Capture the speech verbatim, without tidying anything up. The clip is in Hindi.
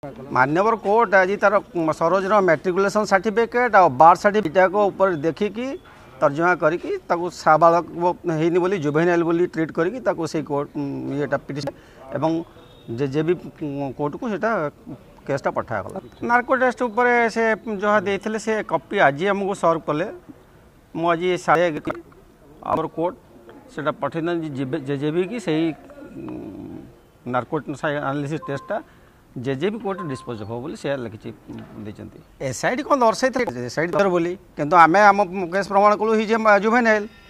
मान्यवर कोर्ट आज तार सरोज मैट्रिकुलेसन सर्टिफिकेट और बार्थ सर्टिफिकेट ऊपर देखिकी तर्जमा करी साबालक होनी बोली जुवेनाइल बोली ट्रीट करी से कोर्ट ये पिटिशन एवं जे जे भी कोर्ट को सेटा केसटा पठागला। नार्को टेस्ट उपर से जहाँ देते से कॉपी आज आमको सर्व कले मुझे साढ़े आमर कोर्ट से पठे जे जे भी कि सही नार्को एनालिसिस टेस्टा जे जे भी कोर्ट डिस्पोज हो बोली से लिखी एसआईडी कौन दर्शाई एसआईडी बोली किंतु आम आम केस प्रमाण कलु जुवेनाइल